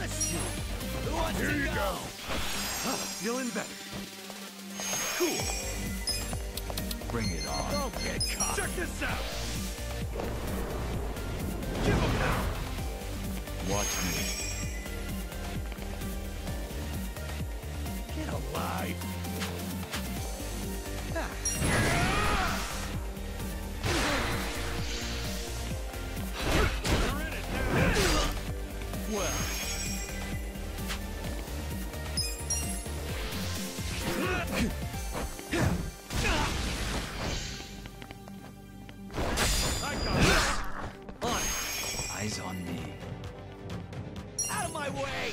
Let's see. Who wants Here to you go? go. Feeling better. Cool. Bring it on. Don't get caught. Check this out. Give him now. Watch me. Get alive. You're in it now. Well. I got it. On it. Eyes on me. Out of my way.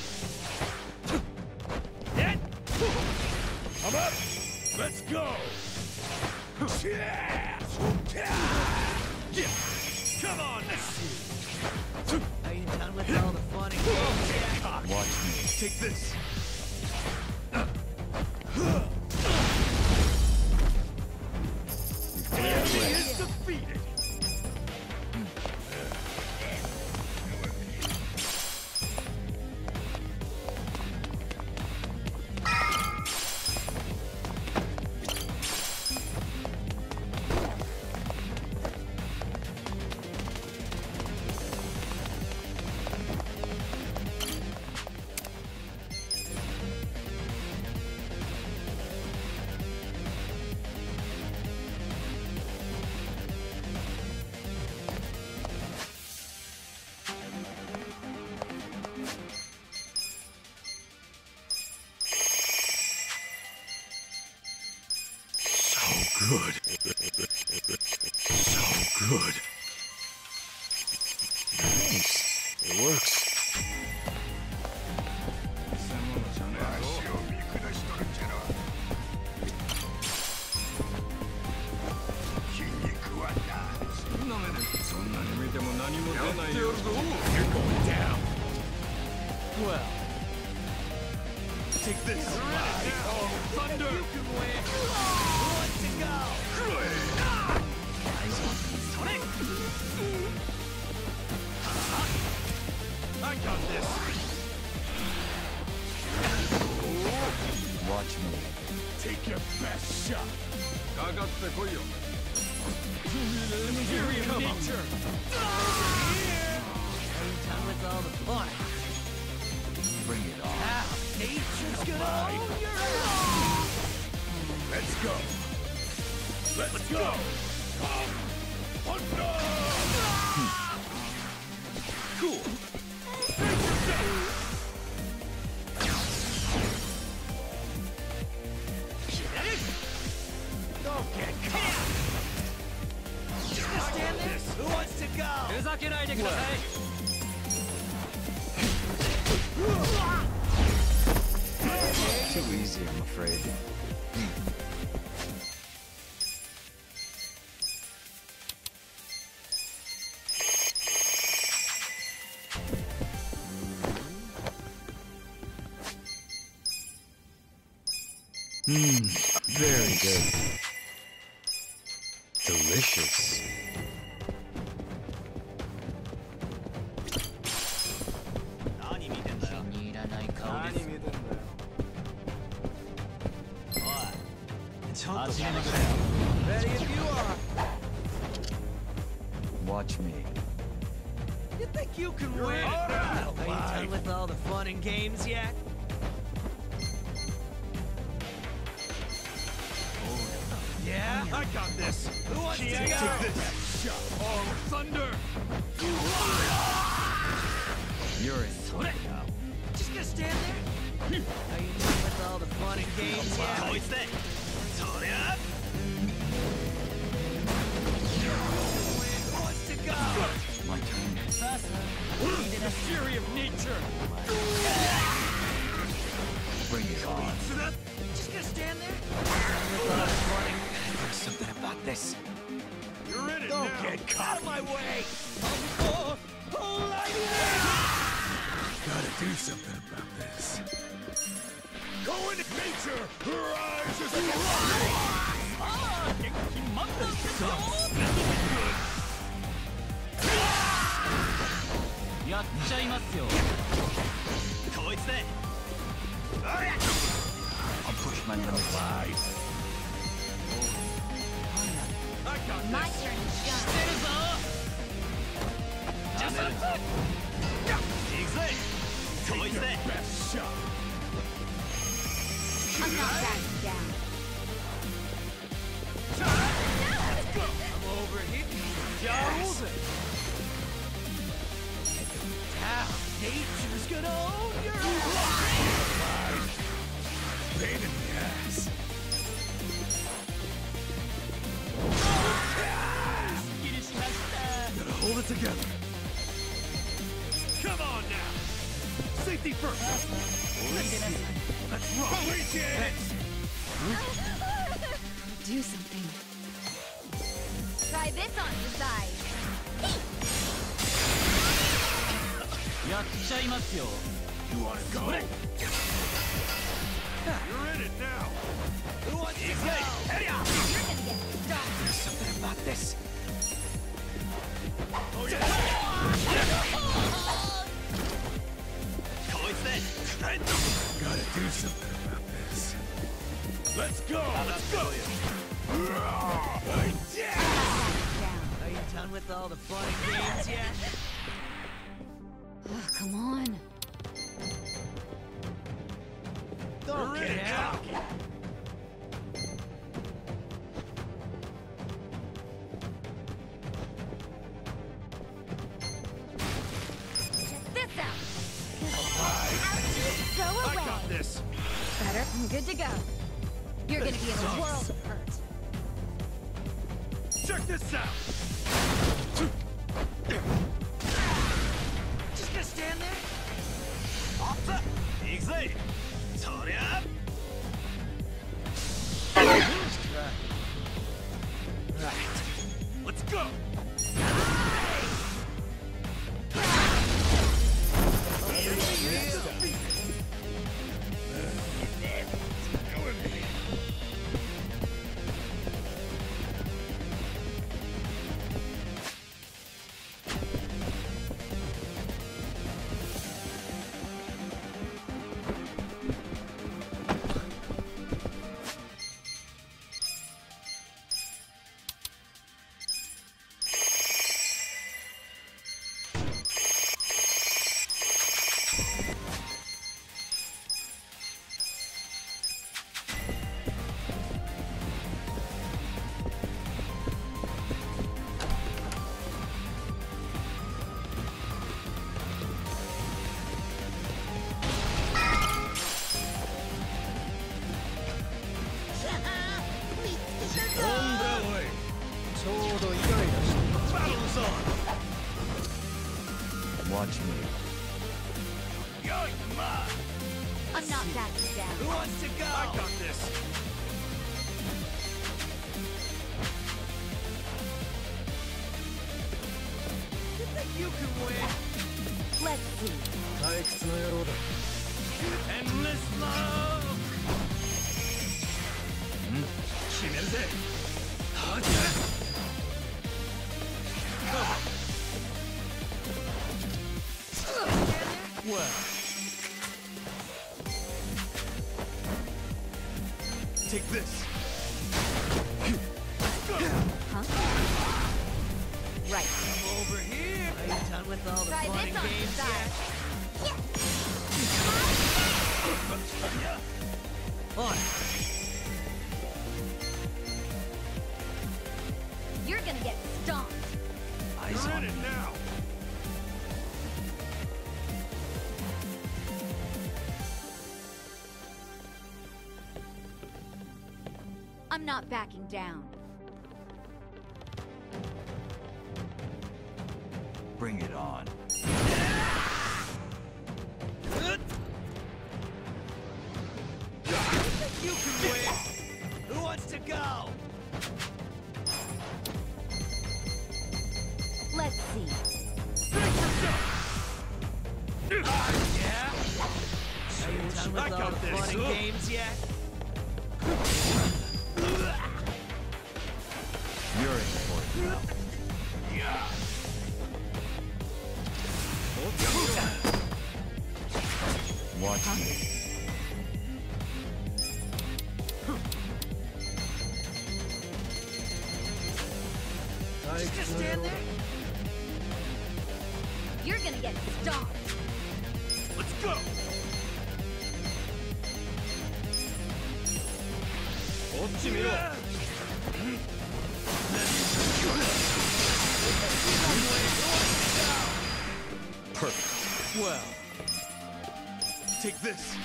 Hit. I'm up. Let's go. Yeah. Come on now. Are you done with all the fun and games yet? Watch me. Take this. The enemy is defeated. Good. So good. Nice. It works. You're going down. Well. Take this. Oh, thunder. You can win. Who wants to go? Eyes on me. I got this. Watch me. Take your best shot. Fury of nature. Here. Are you done with all the fun? Bring it on. Now, nature's gonna own your ass. Let's go. Let's go. Thunder. Cool. Don't get caught. Just stand there. Who wants to go? ふざけないでください。 Too easy, I'm afraid. Very good. Delicious. Ready if you are. Watch me. You think you can win? Are you done with all the fun and games yet? Yeah? I got this. Who wants to Take go? this. Shot. Oh, thunder. You're in. Just gonna stand there? Are you done with all the fun and games yet? Who wants to go? My turn. The fury of nature. Bring it on. Just gonna stand there? With all the fun and There's something about this. You're in it Don't now. get caught. Out of my way! Gotta do something about this. Go into nature! Rises I'll push my limits. I got My this. turn is done. Take your best shot. I'm not backing down. I'm over here. Yes. Nature's gonna own your ass. Pain in the ass. Gotta hold it together. Come on now. Safety first. Let's rock. Reach it. Do something. Try this on your side. やっちゃいますよ。 You wanna go? You're in it now. Who wants to go? You're gonna get stomped. There's something about this. Oh yeah. Gotta do something about this. Let's go. Let's go. Down. Are you done with all the fun and games yet? Oh, come on. Don't You're in get it, out. cocky. Check this out. Ouchies, go I away. got this. Better. I'm good to go. You're gonna be in a world of hurt. Check this out. Just gonna stand there? Let's go. Battle's on. Watch me. You're mine. I'm not backing Who down. wants to go? I got this. You think you can win? Let's see. Endless love. 決めるぜ。 Well, Take this. Huh? Right. I'm over here. Are you done with all the Try fun this and on your games side. yet? On. You're gonna get stomped. Eyes You're on in it me. now. I'm not backing down. Bring it on. You can win. Who wants to go? Let's see. Yeah? Are you done with I all got the this. fun and games yet? You're in for it now. Watch me. stomp. Let's go! Perfect. Well, take this.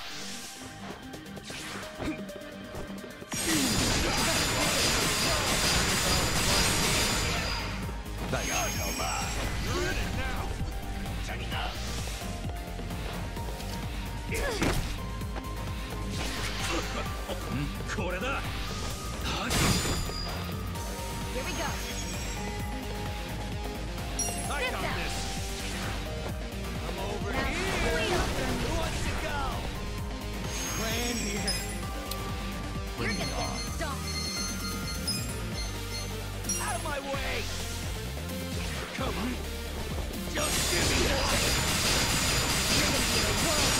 That should help. You're in it now. Here we go. I Sit got down. this. I'm over Now here. squeal for me. Who wants to go? Plan here. You're gonna get stomped. Out of my way. Come on. Just give me that. You're gonna be the world.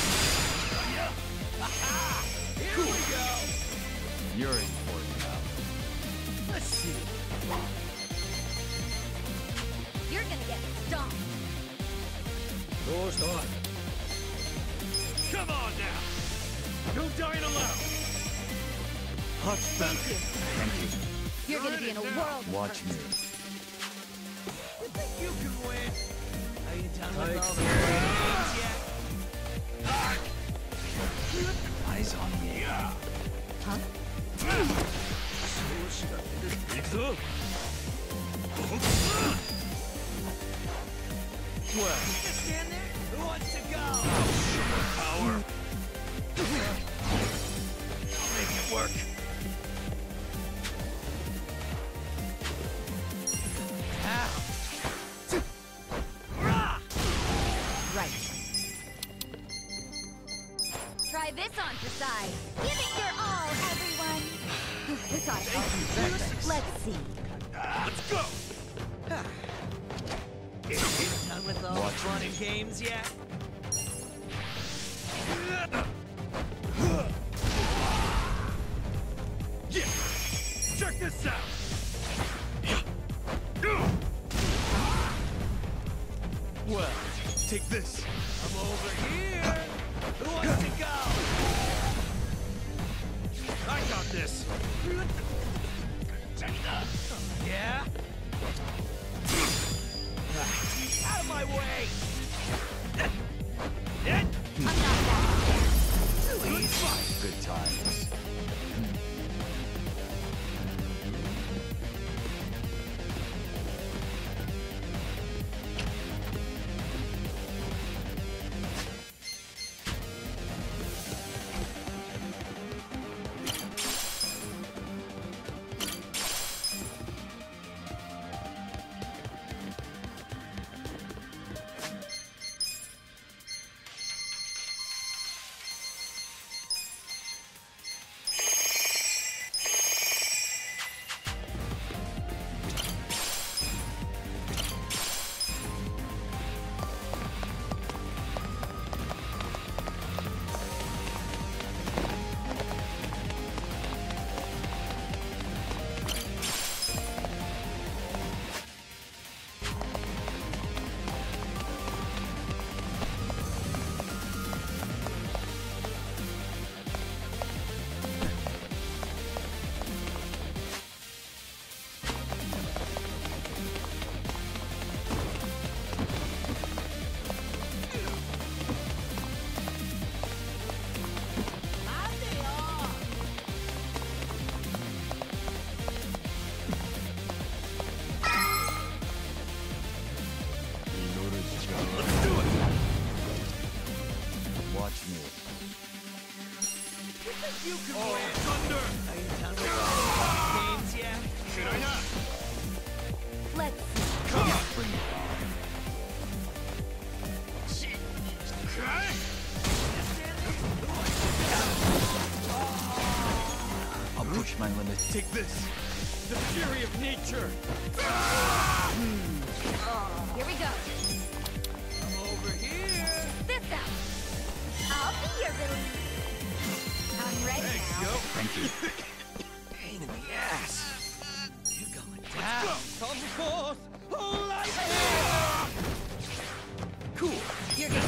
Aha! Here we go. You're in for it now. Let's see. You're gonna get stomped. Come on now. No dying alone. Much better. Thank you. You're gonna be in a world of Watch hurt. me. You think you can win? Are you done with all the games yet? Eyes on me. Huh? Well, just stand there. Who wants to go? Power. I'll make it work. Right. Try this on for size. Give it your all, everyone. This ought to help. Let's see. Let's go. Done with all the Watch fun me. and games yet? Yeah. Check this out. Well, take this. I'm over here. Who wants to go? I got this. Yeah? Out of my way! I'm not that. Good fight! Good times. Let's do it! Watch me. You can win! Thunder! Are you done with all the fun games yet? Should I not? Let's see. Come on! Bring it on. Okay. I'll push my limit. Take this! The fury of nature! Here we go. I'm over here! This out. I'll be your release. I'm ready Thanks, now. yo! Thank you. Pain in the ass! You're going down! Let's go! Come forth! Light! Cool! You're gonna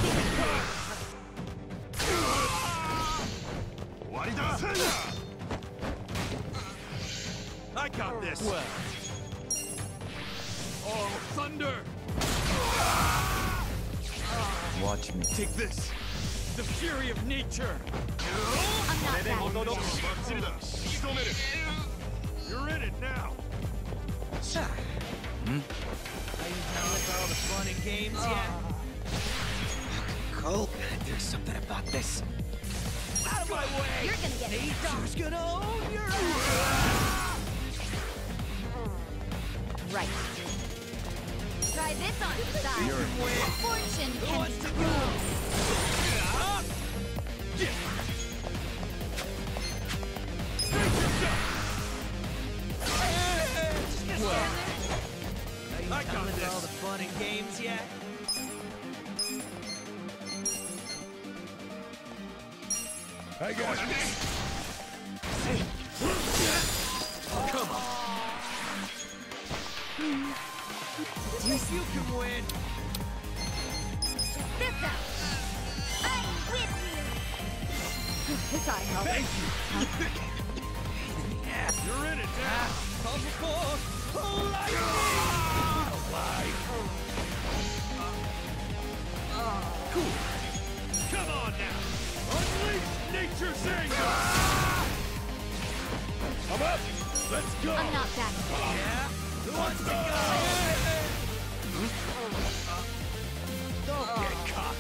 this. Well, Oh, thunder! watch me. Take this. The fury of nature. I'm not bad. You're in it now. Are you done with all the fun and games yet? Cole, there's something about this. Out of my way! You're gonna get Nature's gonna own your ass! right. Try this on the side. You're Fortune Who can wants be to cruel. Are you done with all the fun and games yet? I got this. Come on. You can win! Check this out. I'm with you. This ought to help. Thank you. You're in it now. Come before! Cool. Come on now. Unleash nature's anger. I'm up. Let's go. I'm not backing down. Yeah? Who wants to go? Don't get cocky.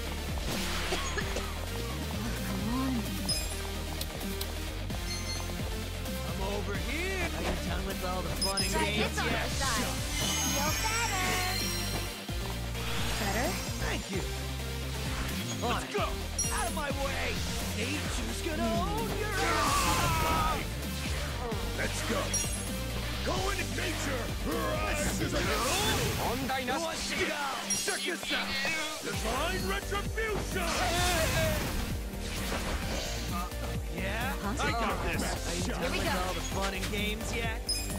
I'm over here! Are you done with all the fun and Try games this on yet? the side. Feel better. Better? Thank you! On Let's it. go. Out of my way! Nature's gonna own your ass! Let's go. Go into nature. This is a Who wants to go? Check this out. Divine retribution. Yeah? Huh? I got this. Are you done we with go. all the fun and games yet?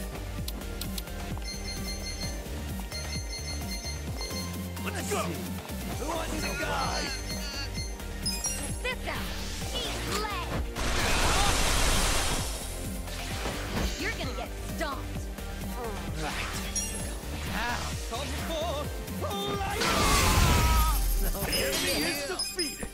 Let's go. Who wants to go? Check this out. Eat lead. You're gonna get stomped. Come before! The enemy is defeated.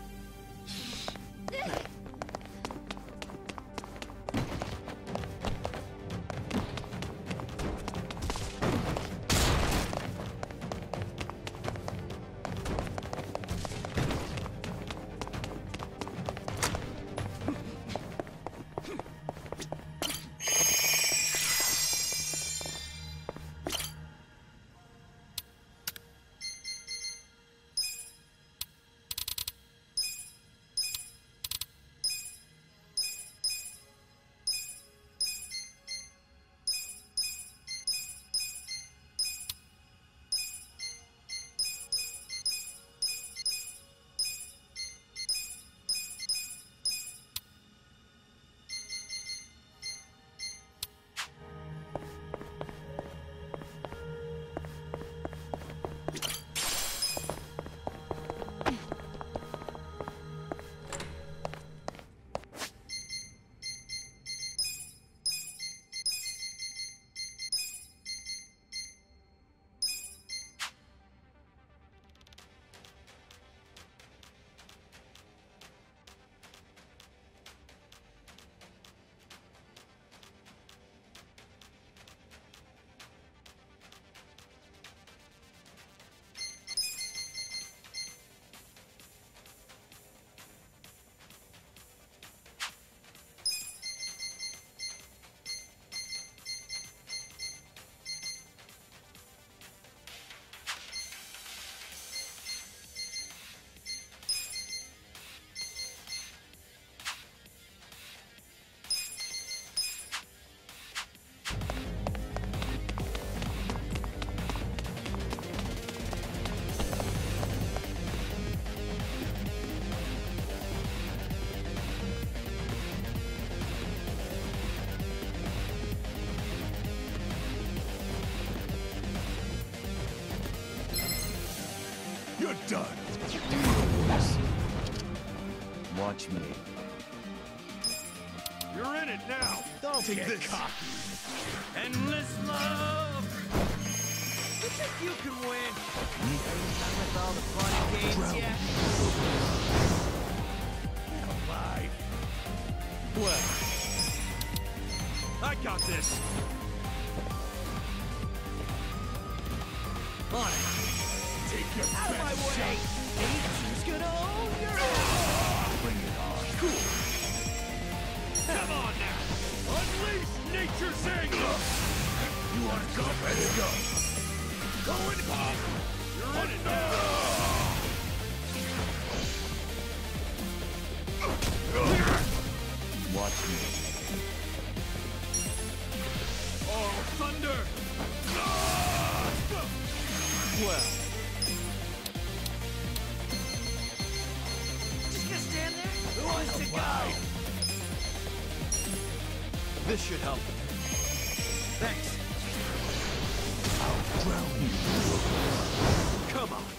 You're done. Watch me. You're in in it now! Don't take this! Cocky. Endless love! You think you can win? Are you done with all the fun and games yet? Alive! What? I got this! On it! Take your Out of my best way! shot! Nature's gonna own your ass! Bring it on. Cool! Come on now! Unleash nature's anger! You want to go? Let's go! Go and pop! You're in it now! Watch me. Oh, thunder! Well. Just gonna stand there? Who wants to go? This should help. Thanks. I'll drown you. Come on.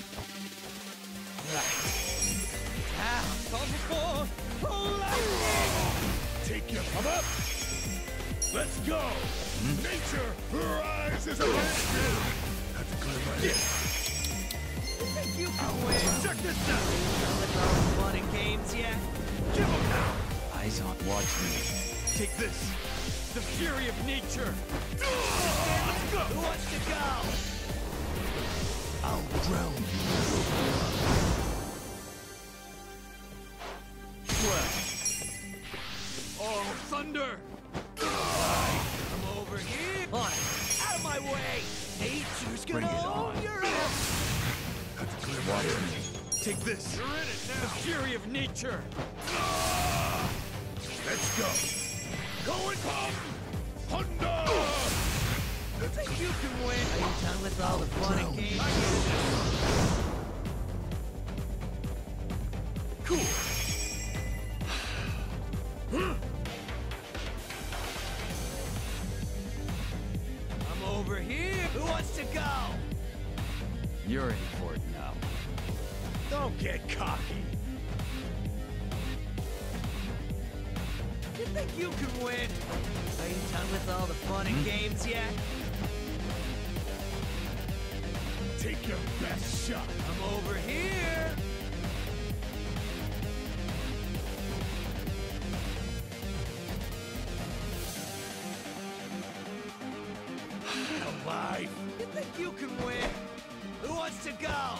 Ah, call before. Oh, lightning! Take your come up. Let's go. Nature rises against you. Have to clear my head. You think you can win? Check this out. Done with all the fun and games yet? Give him now. Eyes on. Watch me. Take this. The fury of nature. Let's go. Who wants to go? I'll drown you. Well, Oh, thunder. I'm over here. On it. Out of my way. Nature's Bring gonna it own on. your ass. Have to clear my Watch head. me. Take this. You're in it now. The fury of nature. Let's go. Go and pop. Thunder. You think you can win? Are you done with all the fun and games? Cool. I'm over here. Who wants to go? You're in for it now. Don't get cocky. You think you can win? Are you done with all the fun and games yet? Take your best shot. I'm over here. Alive. You think you can win? Who wants to go?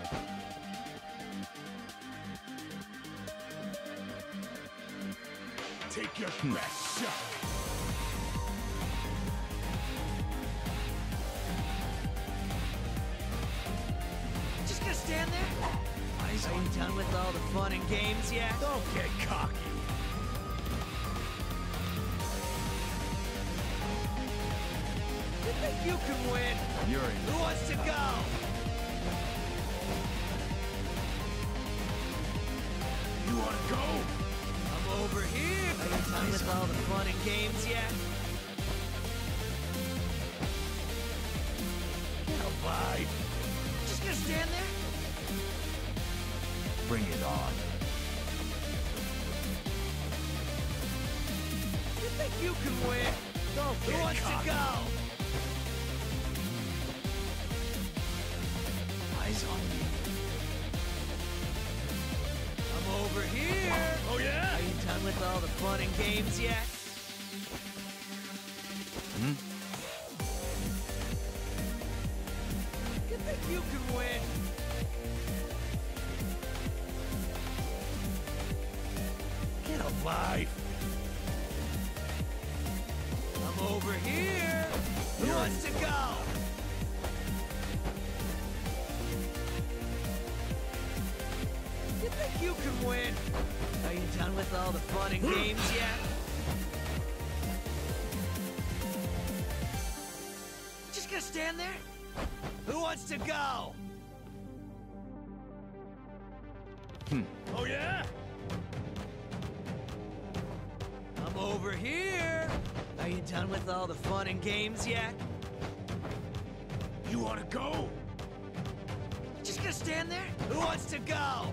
Take your best shot. Just gonna stand there? Eyes Are on. you done with all the fun and games yet? Don't get cocky. You think you can win? You're in. Who wants to go? You want to go? I'm over here. Are you done with all the fun and games yet? Alive. Just gonna stand there? Bring it on. You think you can win? Don't Who get wants cocky. to go? Eyes on me. I'm over here. Oh yeah? Are you done with all the fun and games yet? You think you can win? Get alive. I'm over here. Who You're wants to go? You think you can win? Are you done with all the fun and games yet? Just gonna stand there? Who wants to go? Oh yeah? I'm over here. Are you done with all the fun and games yet? You want to go? Just gonna stand there? Who wants to go?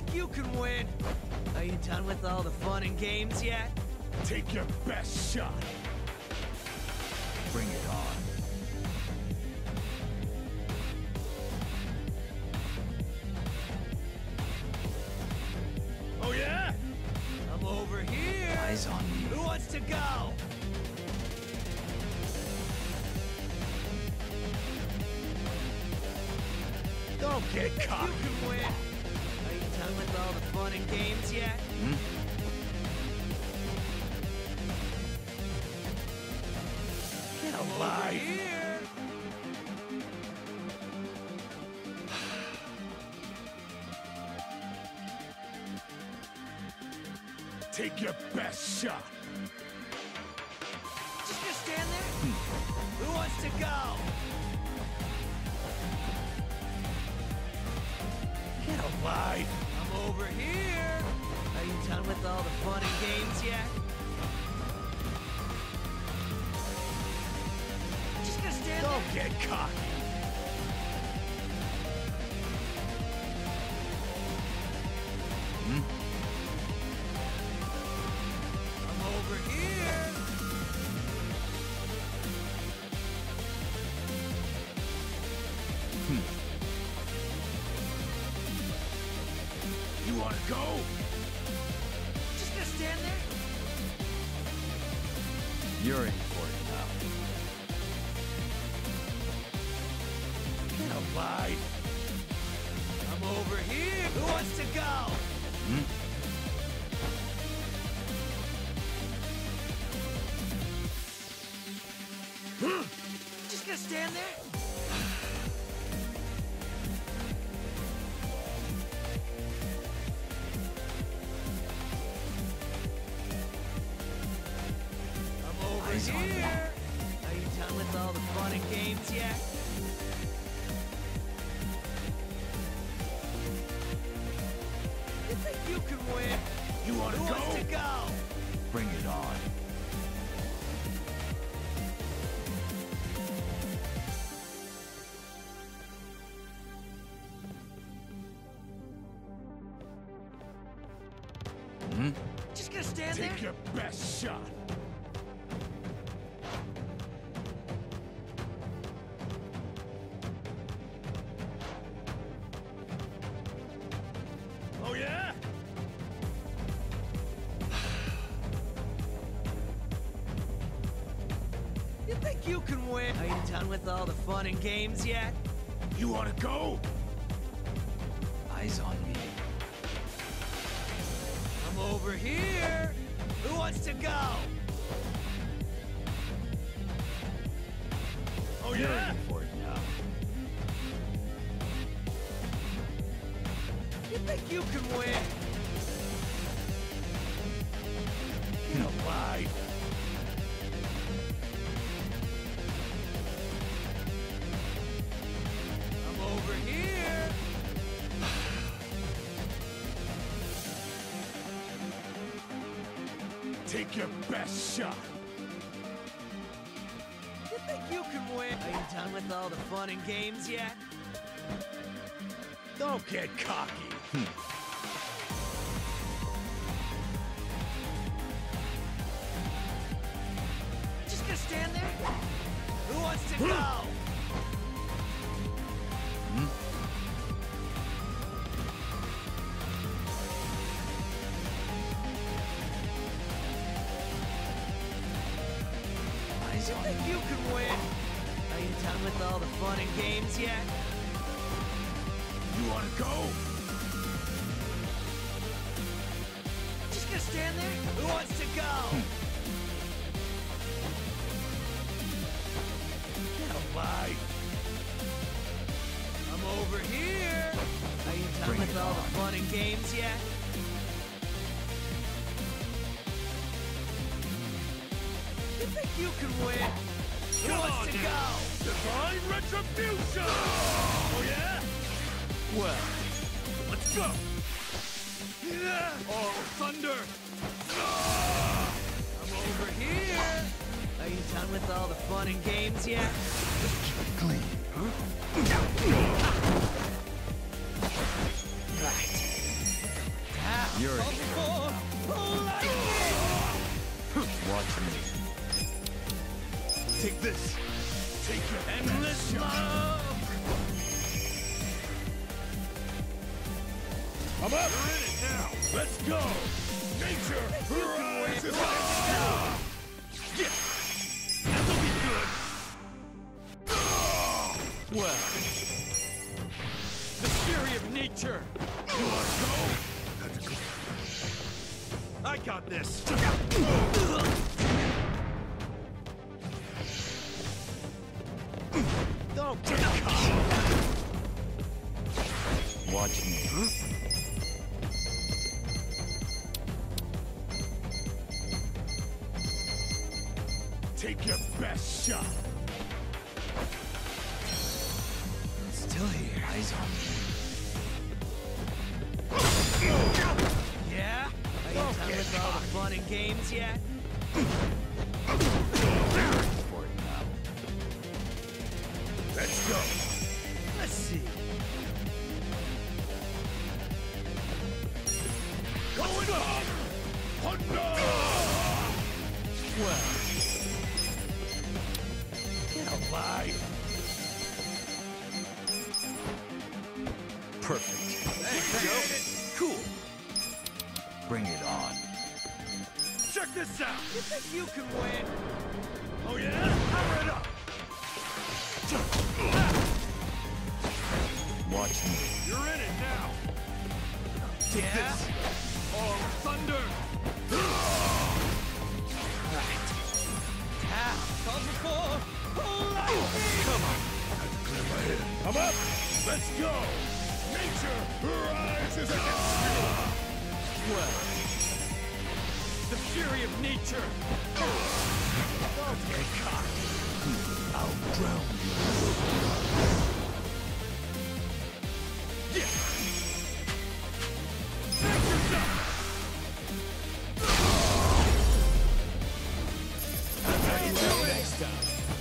think you can win? Are you done with all the fun and games yet? Take your best shot. Bring it on. Oh yeah? I'm over here. Eyes on me. Who wants to go? Don't get You cocky. can win. Are you done with all the fun and games yet? Get Over alive. here. Take your best shot. Just gonna stand there? Who wants to go? Get alive. I'm over here. Are you done with all the fun and games yet? Just gonna stand there? Don't get cocky. I'm over here. You wanna go? Just gonna stand there? You're in for it now. Get alive. I'm over here. Who wants to go? Just gonna stand there? I'm over Eyes on me. here. Are you done with all the fun and games yet? You think you can win? You wanna Who wants to go? go? Bring it on. Just gonna stand Take there? your best shot. Oh yeah? You think you can win? Are you done with all the fun and games yet? You wanna go? Eyes on me. I'm over here. Who wants to go? Oh You're yeah? in for it now. You think you can win? Get alive. I'm over here. Take your best shot. You think you can win? Are you done with all the fun and games yet? Don't get cocky. Just gonna stand there? Who wants to go? Eyes You on think me. you can win? Are you done with all the fun and games yet? You wanna go? Just gonna stand there? Who wants to go? Get alive. I'm over here. Are you done Bring with it all the on. fun and games yet? You think you can win? Who Come wants on, to dude. go? Divine retribution! Oh yeah? Well, Let's go! Oh, thunder! I'm over here. Are you done with all the fun and games yet? clean. Right. You're in for Watch me. Take this. Take your endless love. I'm up. You're in it now. Let's go. Nature rises against you. This'll be good. Well, The fury of nature. you want to go? I got this. Don't get caught. Watch me. Take your best shot. Still here. Eyes on me. Yeah? Are you done with all the fun and games yet? For it now. Let's go. Let's see. Going up. Thunder. Well, Get alive. Perfect. thanks, Joe. Cool. Bring it on. Check this out. You think you can win? Oh yeah? Power it up. Watch me. You're in it now. Yeah? Oh, thunder. Come on. Clear my head. I'm up. Let's go. Nature rises against you. Well, the fury of nature. Don't get caught. I'll drown you. Yeah. Back yourself. That's how you do it next time.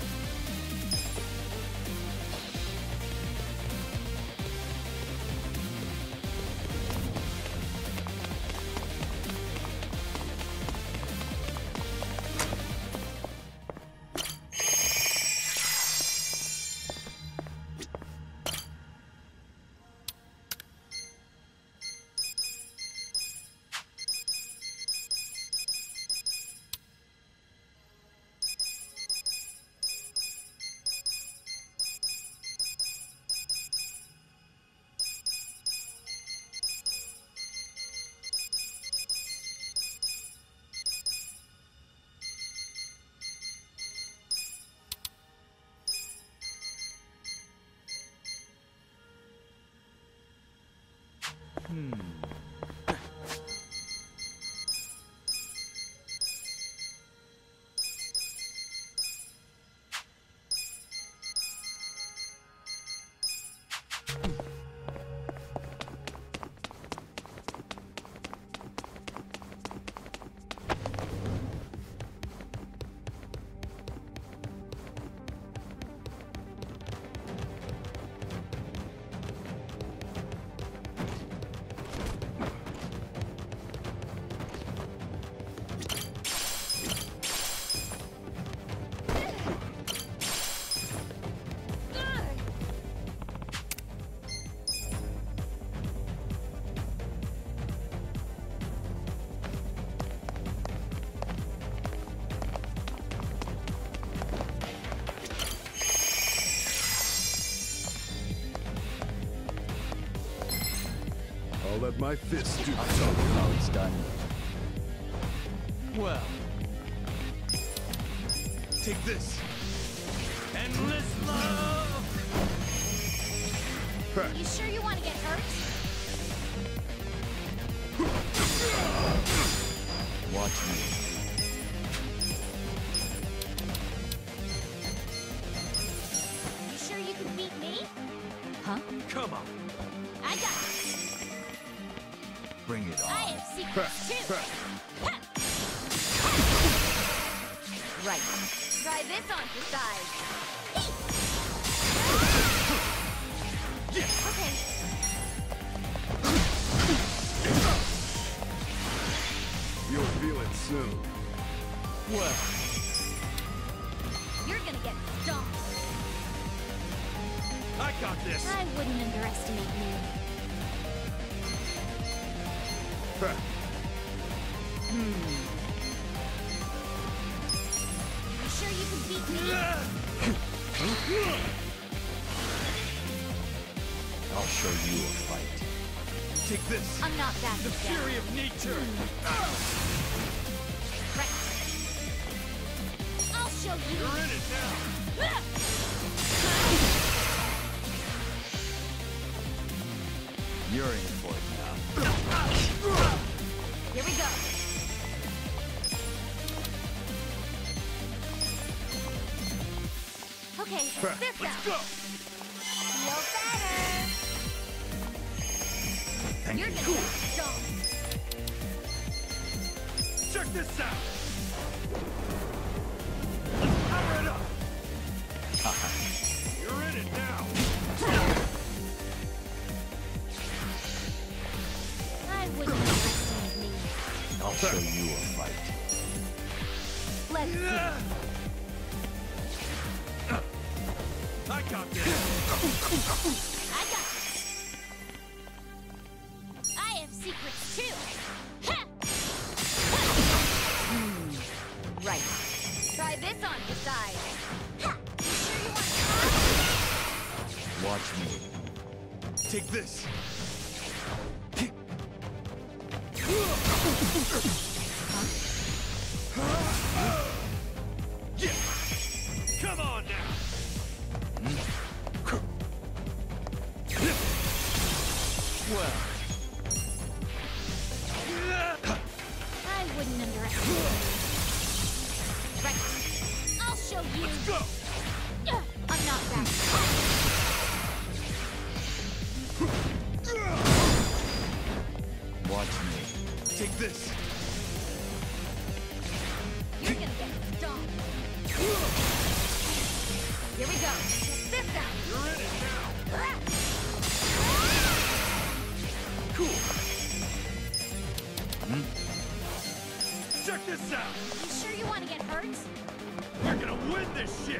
I'll let my fists do the I'll show you talking. how it's done. Well, Take this. endless love. You sure you want to get hurt? Watch me. You sure you can beat me? Huh? Come on. I got this. Bring it I on. have secrets too. Ha! Right. Try this on for size. Okay. I got this. I wouldn't underestimate you. You sure you can beat me? I'll show you a fight. Take this. I'm not that The down. fury of nature. Right. I'll show you. You're in it now. You're in for it now. Here we go. Okay, this Let's out. go. Feel better. Thank You're you. gonna get stomped. Check this out. Let's power it up. You're in it now. I wouldn't underestimate me. I'll show you a fight. Let's see. I got this. I got this. I have secrets too. Ha! Right. Try this on the side. Ha! You sure you want to Watch me. Take this. Yeah. Come on now. Well, I wouldn't underestimate you. Right. I'll show you. Let's go. I'm not that. watch me. Take this. You're gonna get stomped. Here we go. Check this out. You're in it now. Ah! Cool. Check this out. You sure you want to get hurt? We're gonna win this shit.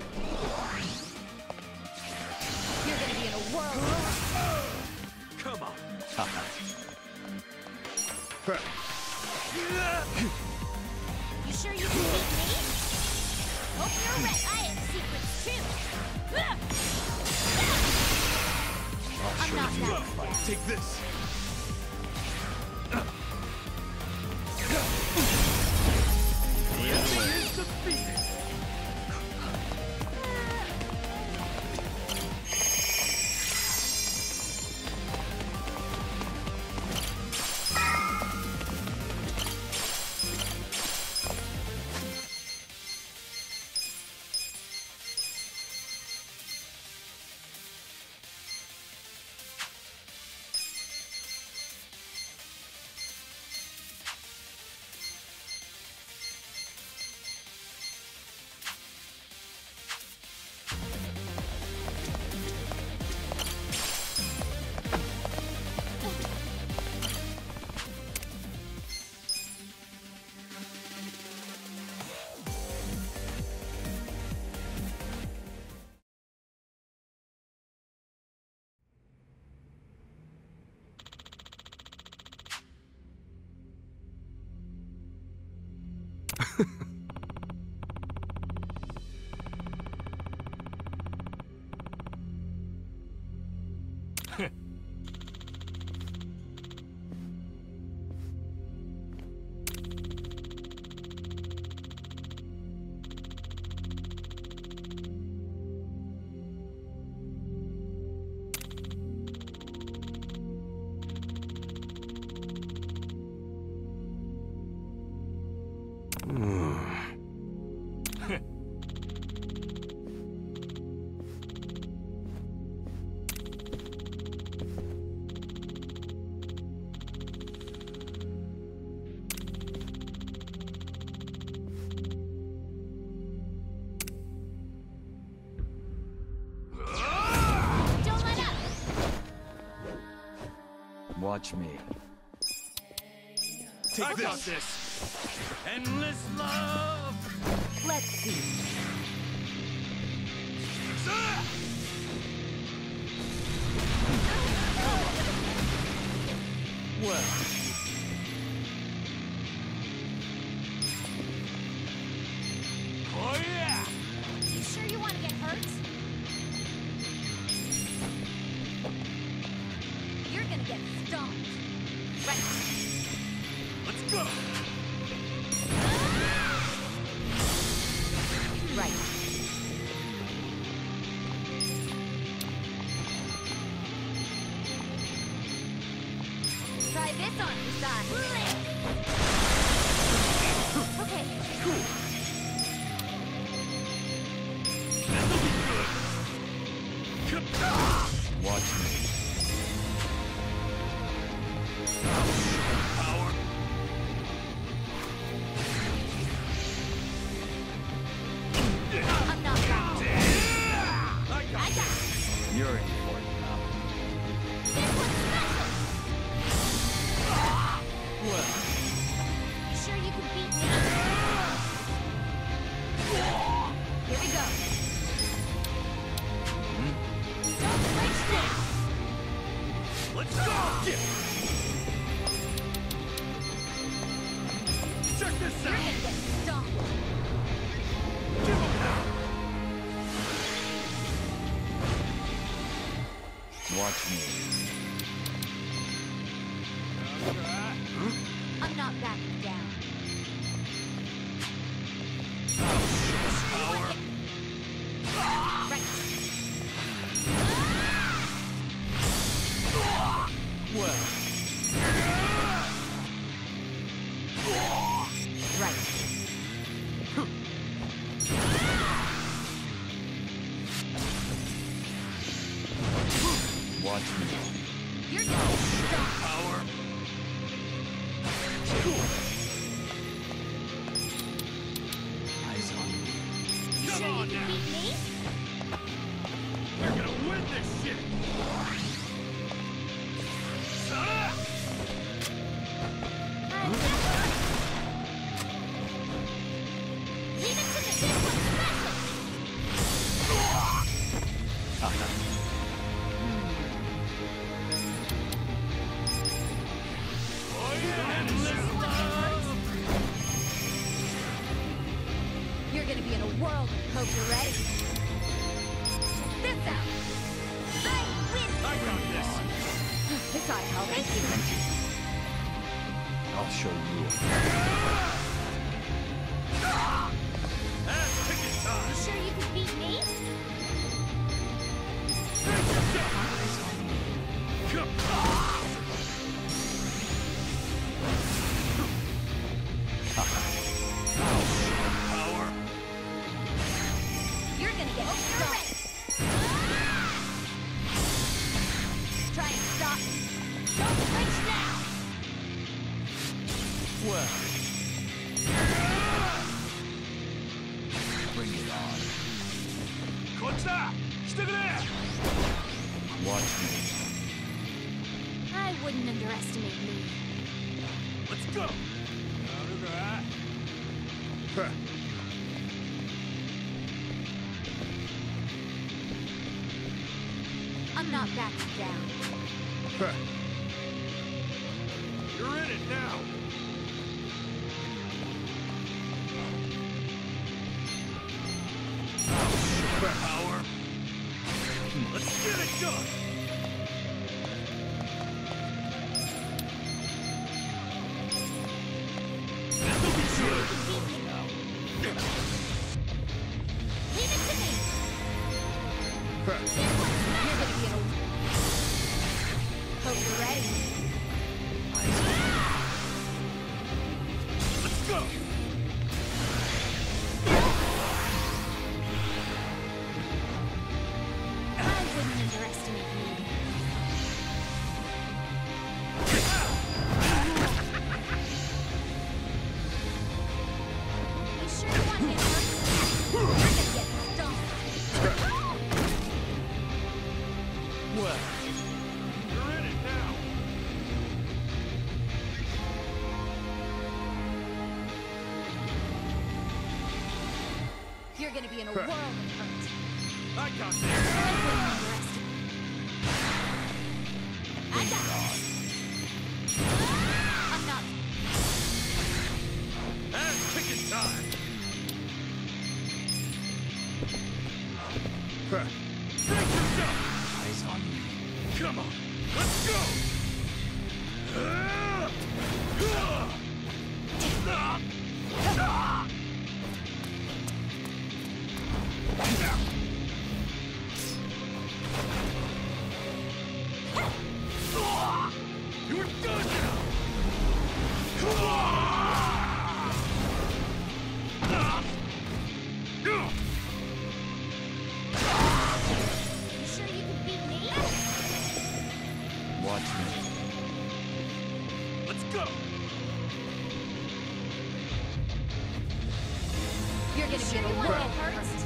You're gonna be in a whirlwind. Come on. You sure you can beat me? Hope you're ready. I have secrets too. I'll I'm show not you that a fight. bad. Take this. The other way. Is defeated. Don't let up. Watch me. I got this. Endless love. Let's see. stomped. Right. Let's go! Right. Try this on your side. Okay. Cool. This'll be good. Watch me. Power. I'm not wrong. I got it. You're in for it now. This one's special. well. You sure you can beat me? Here we go. Don't flinch now. Let's go! Check this You're out! gonna get stomped. Give him hell! Watch me. I'm not backing down. Power. Right. Well. Right. Watch me. You're gonna get stomped. Power. Eyes on me. You Come sure on you can now. beat me? You're gonna win this shit! Ah! Leave it to me. This one's special. Oh yeah! Endless love! You're gonna be in a whirl. Hope you're ready. Check this out. I win. I got this! This ought to help. Thank you. I'll show you. Ass kicking time! You sure you can beat me? Brace yourself! Come Power. You're gonna get stomped. Try and stop me. Don't flinch now. Well. Bring it on. Contra! Stick it there! Watch me. I wouldn't underestimate me. Let's go! I'm not backing down. You're in it now! Power! Let's get it done! This'll be good! Leave it to me. You're gonna be in a... Hope you're ready. Let's go! I wouldn't underestimate me. You sure you want me to hurt? You're gonna get stomped. Well. You're in it now! You're gonna be in a whirl of hurt. I got this! I wouldn't underestimate. I got this. I'm not... Ass kicking time! Brace yourself! Eyes on me. Come on! Let's go! You're done now! You sure you can beat me? Watch me. Let's go! You're gonna be the one that hurts.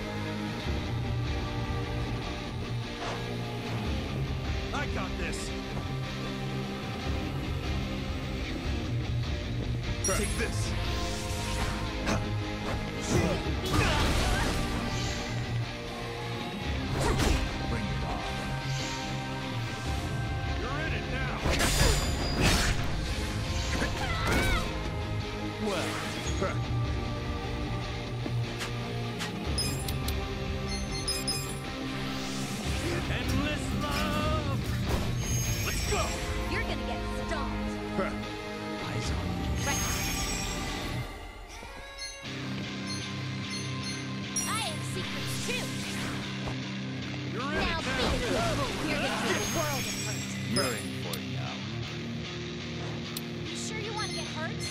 I got this! Take this! Bring it on. You're in it now! Well, Endless love. Let's go! You're gonna get stomped. eyes on me. Right. I have secrets too. You're in Now it be now! the You're gonna be a world of hurt. You're in for it now. You sure you want to get hurt?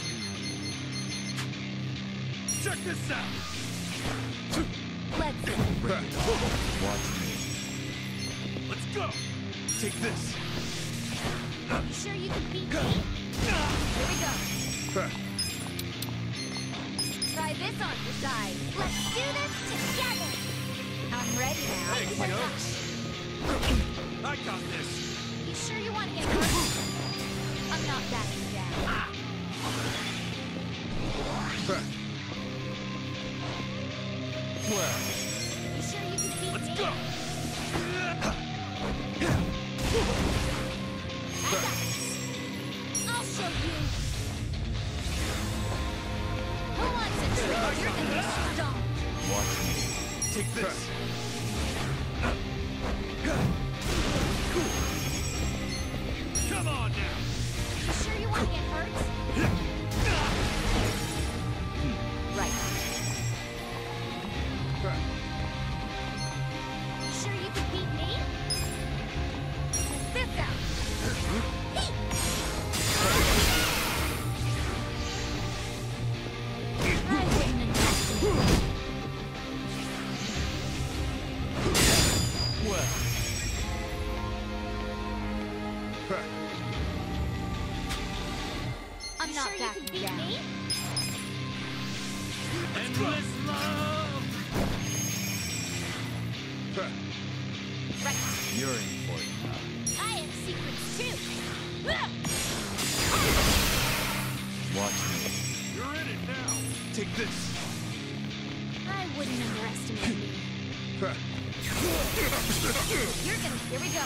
Check this out! Let's see. Bring it on. Watch me. Let's go! Take this! You sure you can beat me? Here we go. Try this on your side. Let's do this together. I'm ready now. Thanks, What's yo. up? I got this! You sure you want to get hurt? I'm not backing down. Well, You sure you can beat Let's me? go! I got this. I'll show you. Who wants a treat? You're gonna get stomped. watch me. Take this! Come on now! You sure you want to get hurt? Right. You sure you can beat me? This out. Hey! I wouldn't invest in you. Well, I'm not sure backing you can beat down. me? Endless love. Right. you're in for it now. I have secrets too. Watch me. You're in it now! Take this! I wouldn't underestimate me. You're gonna. Here we go.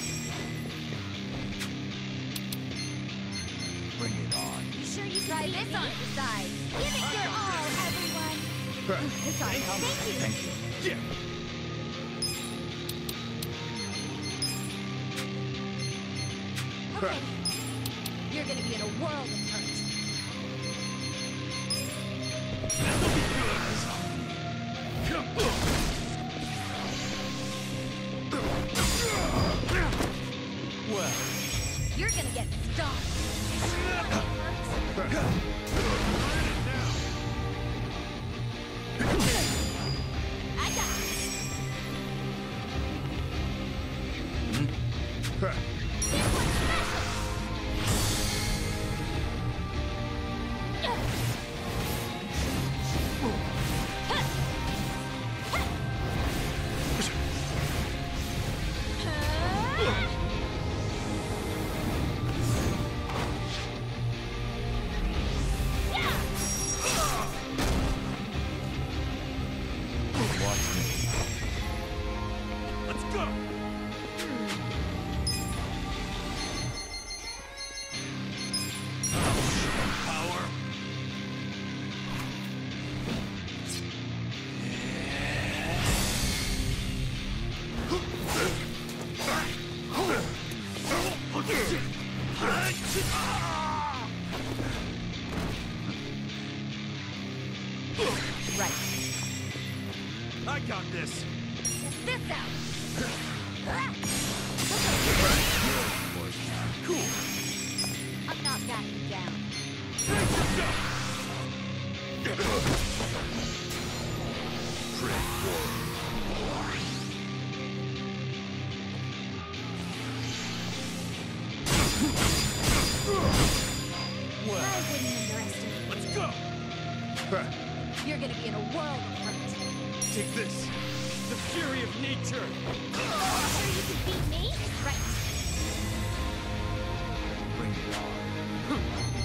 Bring it on. You sure you try this on your side? Give it your all, everyone. This ought to help. Thank you. Thank you. Yeah! Okay. You're gonna be in a world of hurt. Come Well, You're gonna get stomped. You sure you wanna get hurt? I got this. This one's special. watch me. Let's go! Power! wouldn't underestimate Let's you. go! You're gonna be in a world of hurt. Take this! The fury of nature! Sure you can beat me? Right. Bring it on.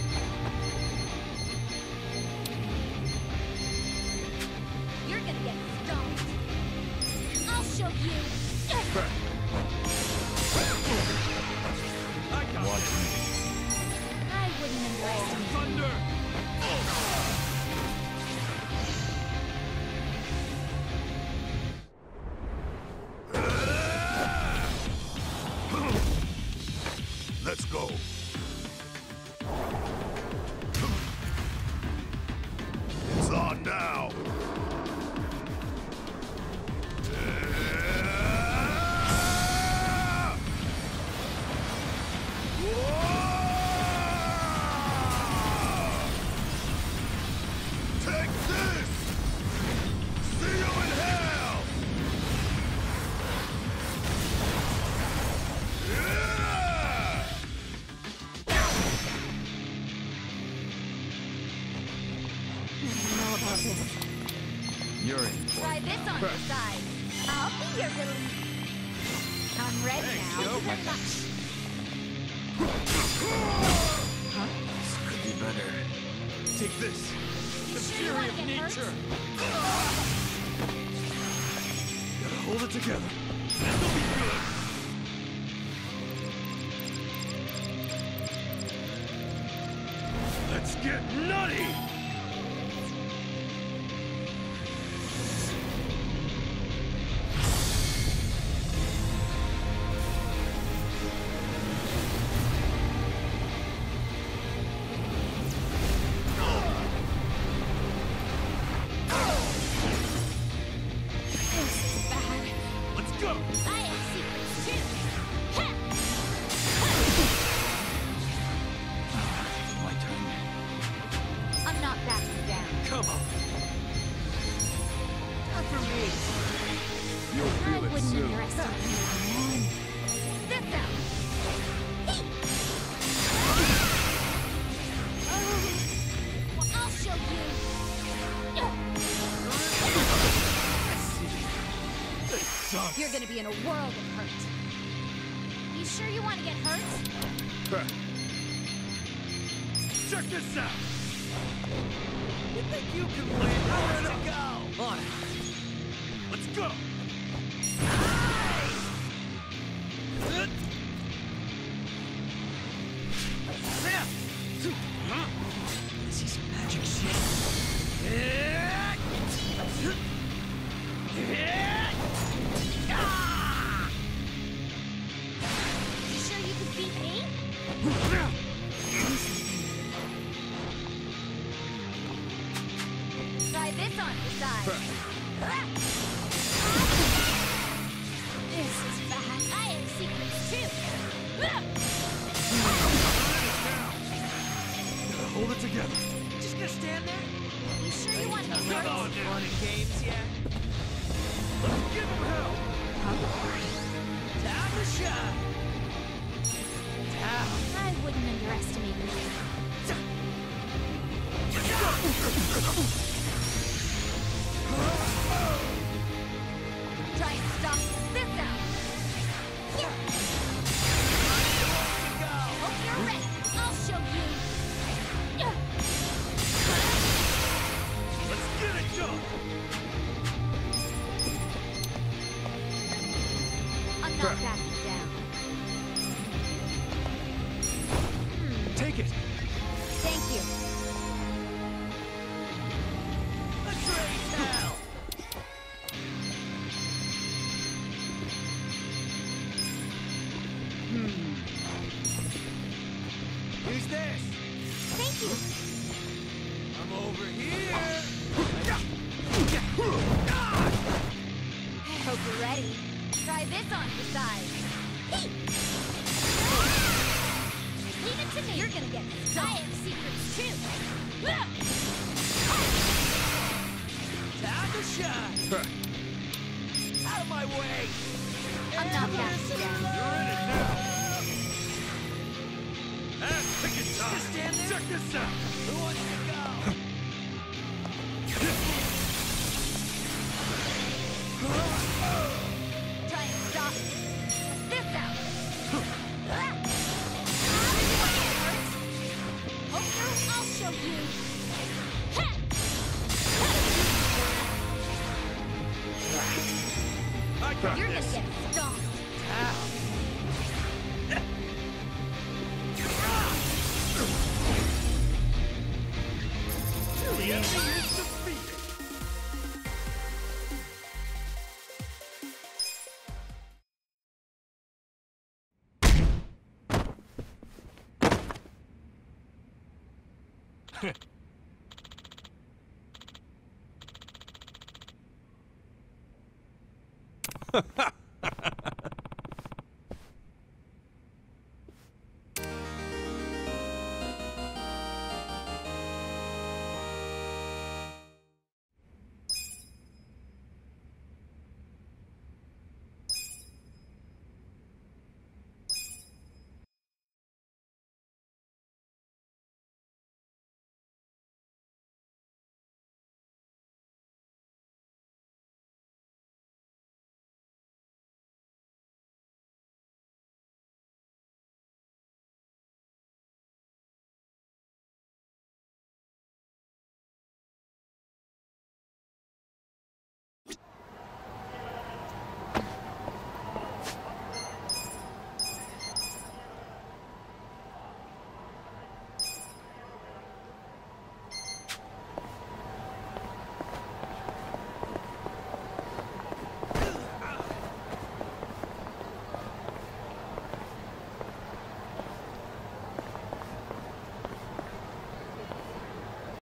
You're gonna get stoned. I'll show you. I got Watch this! me. I wouldn't underestimate you. Thunder! Let's go. It's on now. Take this! See you in hell! Yeah! Know about this. You're in for Try it. this on your side. I'll be your relief. I'm ready now. yo. Good luck. This could be better. Take this! The Sure you fury wanna of get nature! hurt? Gotta hold it together. This'll be good! Let's get nutty! This is bad. Let's go! I have secrets too. Ha! My turn. I'm not backing down. Come on! Not for me! You'll I feel it wouldn't soon. underestimate you. This out. Hey! Well, I'll show you. This sucks! You're gonna be in a world of hurt. You sure you want to get hurt? Check this out! You think you can win? Nowhere to go! On it! Let's go! Snap! Huh? See some magic shit. You sure you can beat me? Try this on your side. This is bad. I have secrets too. Gotta hold it together. Just gonna stand there? You sure you want to get Come hurt? on now! Fun and games, yeah? Let's give him hell! Time to shine. I wouldn't underestimate you. Try and stop this out. Hope you're ready. I'll show you. Let's get it done! I'm not backing down. Take it! Thank you. Let's raise hell. Who's this? Thank you. I'm over here! Hope you're ready. Try this on your side. Hey! Leave it to me. You're gonna get stung. I have secrets too. Time to shine. Out of my way. I'm not backing down. You're in it now! Ass picking Just time! stand there? Check this out! Who wants to go? Try and stop me. Check this out. Oh, I'll show you. I got You're this! gonna get stomped. The enemy is defeated! Ha ha!